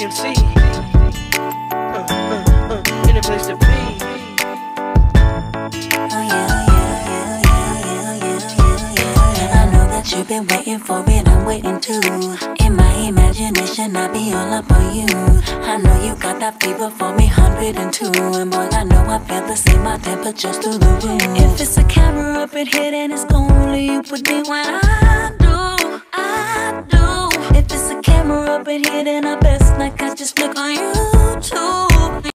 MC. In a place to be. I know that you've been waiting for it, I'm waiting too. In my imagination, I be all up on you. I know you got that fever for me, 102. And boy, I know I feel the same, my temperature's through the roof. If it's a camera up in here, then it's only you with me when I